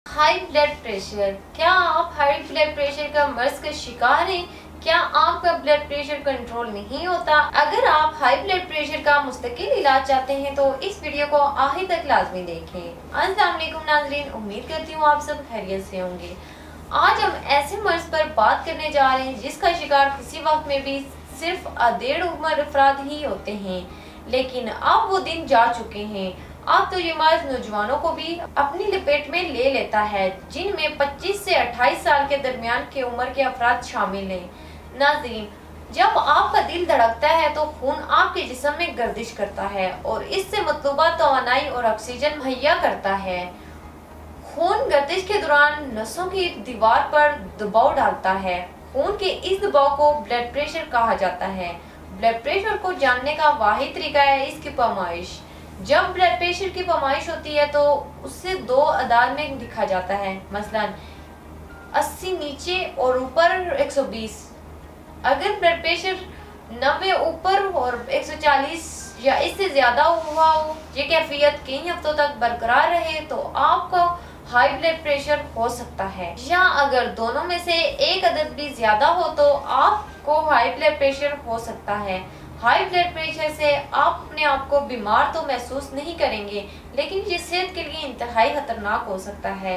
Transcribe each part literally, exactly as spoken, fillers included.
High blood pressure. क्या आप high blood pressure का मर्ज का शिकार हैं? क्या आपका ब्लड प्रेशर कंट्रोल नहीं होता? अगर आप हाई ब्लड प्रेशर का मुस्तकिल इलाज चाहते हैं तो इस वीडियो को आखिर तक लाजमी देखें। अस्सलाम वालेकुम नाज़रीन, उम्मीद करती हूँ आप सब खैरियत से होंगे। आज हम ऐसे मर्ज पर बात करने जा रहे हैं जिसका शिकार किसी वक्त में भी सिर्फ अधेड़ उम्र अफराद ही होते हैं, लेकिन अब वो दिन जा चुके हैं। अब तो ये मर्ज नौजवानों को भी अपनी लपेट में ले लेता है, जिनमें पच्चीस से अट्ठाईस साल के दरमियान की उम्र के अफराद शामिल हैं। नाज़रीन, जब आपका दिल धड़कता है तो खून आपके जिस्म में गर्दिश करता है और इससे मतलूबा तवानाई और ऑक्सीजन मुहैया करता है। खून गर्दिश के दौरान नसों की दीवार पर दबाव डालता है। खून के इस दबाव को ब्लड प्रेशर कहा जाता है। ब्लड प्रेशर को जानने का वाहिद तरीका है इसकी पैमाइश। जब ब्लड प्रेशर की पैमाइश होती है तो उससे दो अदाद में लिखा जाता है, मसलन अस्सी नीचे और ऊपर एक सौ बीस। अगर ब्लड प्रेशर नब्बे ऊपर और एक सौ चालीस या इससे ज्यादा हुआ हो, ये कैफियत कई हफ्तों तक बरकरार रहे तो आपको हाई ब्लड प्रेशर हो सकता है। या अगर दोनों में से एक अदद भी ज्यादा हो तो आपको हाई ब्लड प्रेशर हो सकता है। हाई ब्लड प्रेशर से आप अपने आप को बीमार तो महसूस नहीं करेंगे, लेकिन ये सेहत के लिए इंतहाई खतरनाक हो सकता है।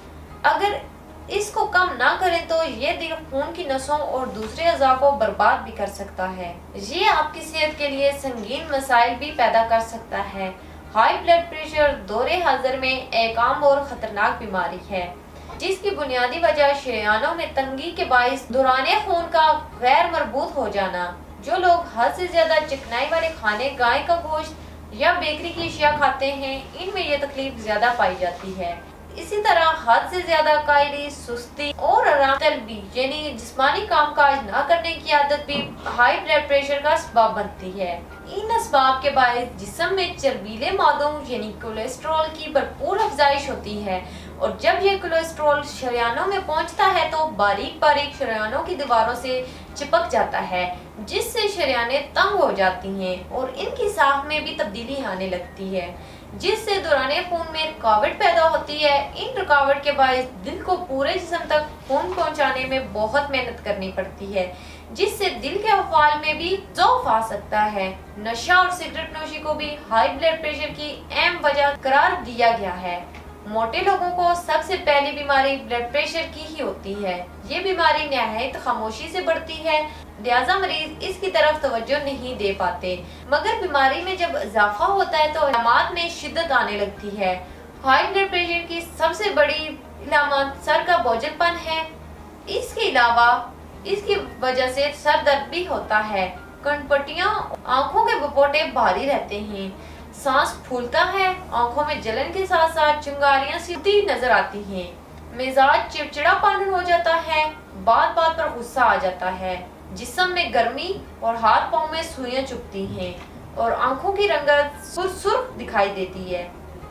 अगर इसको कम ना करें तो ये दिल, खून की नसों और दूसरे अज़ा को बर्बाद भी कर सकता है। ये आपकी सेहत के लिए संगीन मसाइल भी पैदा कर सकता है। हाई ब्लड प्रेशर दौरे हाजिर में एक आम और खतरनाक बीमारी है, जिसकी बुनियादी वजह शरीयानों में तंगी के बाइस दौराने खून का गैर मरबूत हो जाना। जो लोग हद से ज्यादा चिकनाई वाले खाने, गाय का गोश्त या बेकरी की अशिया खाते हैं, इनमें यह तकलीफ ज्यादा पाई जाती है। इसी तरह हद से ज्यादा कायली, सुस्ती और आराम तलबी यानी जिस्मानी कामकाज न करने की आदत भी हाई ब्लड प्रेशर का सबब बनती है। इन असबाब के बायस जिस्म में चर्बीले मादों यानी कोलेस्ट्रॉल की भरपूर अफजाइश होती है, और जब ये कोलेस्ट्रॉल शरीयानों में पहुंचता है तो बारीक बारीक शरीयानों की दीवारों से चिपक जाता है, जिससे शरीयानें तंग हो जाती हैं और इनकी साख में भी तब्दीली आने लगती है, जिससे दौराने खून में रुकावट पैदा होती है। इन रुकावट के बायस दिल को पूरे जिस्म तक खून पहुंचाने में बहुत मेहनत करनी पड़ती है, जिससे दिल के अफवाल में भी ज़ौफ आ सकता है। नशा और सिगरेट नोशी को भी हाई ब्लड प्रेशर की अहम वजह करार दिया गया है। मोटे लोगों को सबसे पहली बीमारी ब्लड प्रेशर की ही होती है। ये बीमारी नहायत खामोशी से बढ़ती है, लिहाजा मरीज इसकी तरफ तवज्जो नहीं दे पाते, मगर बीमारी में जब इजाफा होता है तो अलामात में शिद्दत आने लगती है। हाई ब्लड प्रेशर की सबसे बड़ी अलामत सर का बोझलपन है। इसके अलावा इसकी वजह से सर दर्द भी होता है, कनपटियां, आंखों के बपोटे भारी रहते हैं, सांस फूलता है, आंखों में जलन के साथ साथ चिंगारियां सीधी नजर आती हैं, मिजाज चिड़चिड़ापन हो जाता है, बात बात पर गुस्सा आ जाता है, जिस्म में गर्मी और हाथ पांव में सुइयां चुभती हैं और आंखों की रंगत सुर्ख दिखाई देती है।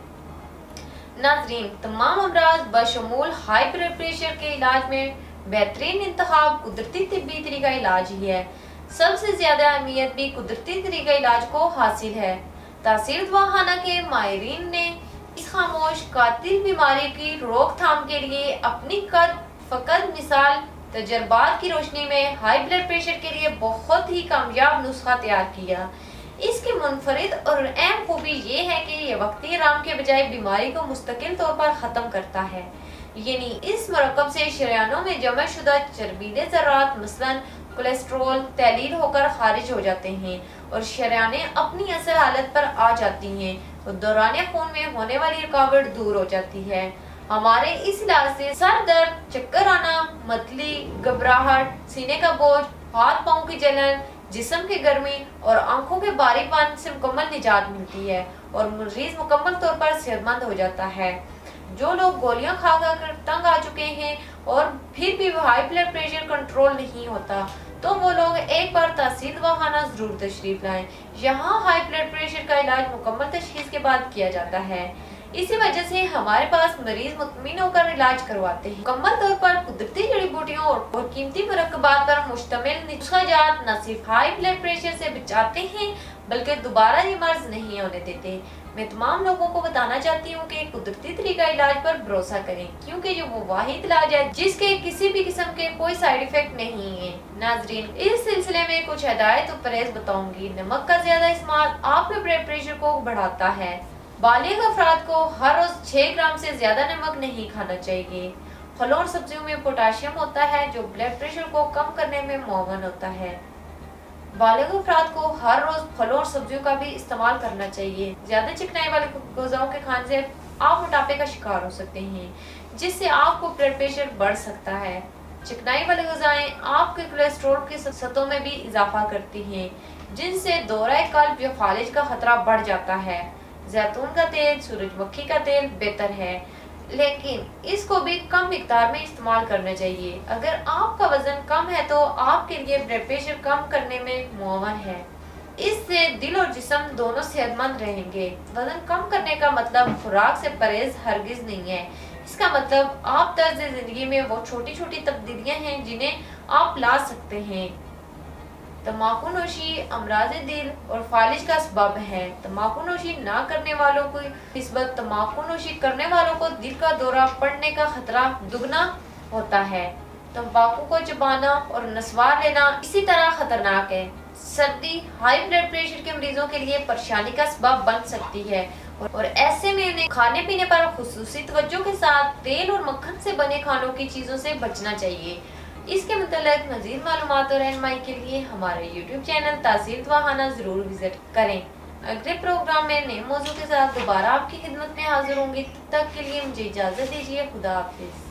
नाज़रीन, तमाम अमराज बशमूल हाई ब्लड प्रेशर के इलाज में बेहतरीन इंतखाब कुदरती तिब्बी तरीका इलाज ही है। सबसे ज्यादा अहमियत भी कुदरती तरीका इलाज को हासिल है। तासीर दवाखाना के माहिरीन ने इस खामोश कातिल बीमारी की रोकथाम के लिए अपनी कद फकत मिसाल तजर्बात की रोशनी में हाई ब्लड प्रेशर के लिए बहुत ही कामयाब नुस्खा तैयार किया। इसकी मुनफरिद और अहम खूबी ये है कि ये वक्ती आराम के बजाय बीमारी को मुस्तकिल तौर पर ख़त्म करता है, यानी इस मरकब से शरीयानों में जमा शुदा चर्बीले ज़रात मसलन कोलेस्ट्रॉल तहलील होकर खारिज हो जाते हैं और शरीयानें अपनी असल हालत पर आ जाती हैं और दौराने खून में होने वाली रुकावट दूर हो जाती है। हमारे इस इलाज से सर दर्द, चक्कर आना, मतली, घबराहट, सीने का बोझ, हाथ पांव की जलन, जिस्म की गर्मी और आंखों के बारीपन से मुकम्मल निजात मिलती है और मरीज मुकम्मल तौर पर सेहतमंद हो जाता है। जो लोग गोलियां खा कर तंग आ चुके हैं और फिर भी हाई ब्लड प्रेशर कंट्रोल नहीं होता, तो वो लोग एक बार तहसील दवाखाना जरूर तशरीफ लाएं। यहाँ हाई ब्लड प्रेशर का इलाज मुकम्मल तशखीस के बाद किया जाता है। इसी वजह से हमारे पास मरीज मुतमिन होकर इलाज करवाते हैं। मुकम्मल तौर पर कुदरती जड़ी बूटियों और कीमती मुरक्कबात पर मुश्तमिल नुस्खा जात न सिर्फ हाई ब्लड प्रेशर से बचाते हैं बल्कि दोबारा ये मर्ज नहीं होने देते। मैं तमाम लोगों को बताना चाहती हूँ कि कुदरती तरीका इलाज पर भरोसा करें, क्योंकि ये वो वाहिद इलाज है जिसके किसी भी किस्म के कोई साइड इफेक्ट नहीं है। नाजरीन, इस सिलसिले में कुछ हिदायत और परहेज बताऊंगी। नमक का ज्यादा इस्तेमाल आपके ब्लड प्रेशर को बढ़ाता है। बालिग अफराद को हर रोज छह ग्राम से ज्यादा नमक नहीं खाना चाहिए। फलों और सब्जियों में पोटाशियम होता है जो ब्लड प्रेशर को कम करने में मुआवन होता है। बालिग अफराद को हर रोज फलों और सब्जियों का भी इस्तेमाल करना चाहिए। ज्यादा चिकनाई वाले ग़िज़ाओं के खाने से आप मोटापे का शिकार हो सकते हैं, जिससे आपको ब्लड प्रेशर बढ़ सकता है। चिकनाई वाले ग़िज़ाएं आपके कोलेस्ट्रॉल की सतहों में भी इजाफा करती हैं, जिनसे दौरा कल्ब या फालिज का खतरा बढ़ जाता है। जैतून का तेल, सूरजमुखी का तेल बेहतर है, लेकिन इसको भी कम मिकदार में इस्तेमाल करना चाहिए। अगर आपका वजन कम है तो आपके लिए ब्लड प्रेशर कम करने में मुआवन है। इससे दिल और जिस्म दोनों सेहतमंद रहेंगे। वजन कम करने का मतलब खुराक से परहेज हरगिज नहीं है। इसका मतलब आप तर्ज जिंदगी में वो छोटी छोटी तब्दीलियां हैं जिन्हें आप ला सकते हैं। तम्बाकू नोशी अमराज दिल और फालिज का सबब है। तम्बाकू नोशी ना करने वालों की निस्बत तम्बाकू नोशी करने वालों को दिल का दौरा पड़ने का खतरा दुगना होता है। तम्बाकू को चबाना और नस्वार लेना इसी तरह खतरनाक है। सर्दी हाई ब्लड प्रेशर के मरीजों के लिए परेशानी का सबब बन सकती है और ऐसे में उन्हें खाने पीने पर खुसूसी तवज्जो के साथ तेल और मक्खन से बने खानों की चीजों से बचना चाहिए। इसके मतलब मजीद मालूमात और रहनुमाई के लिए हमारे यूट्यूब चैनल तासीर दवाखाना जरूर विजिट करें। अगले प्रोग्राम में नए मौजू के साथ दोबारा आपकी खिदमत में हाजिर होंगी। तब तक के लिए मुझे इजाजत दीजिए। खुदा हाफिज।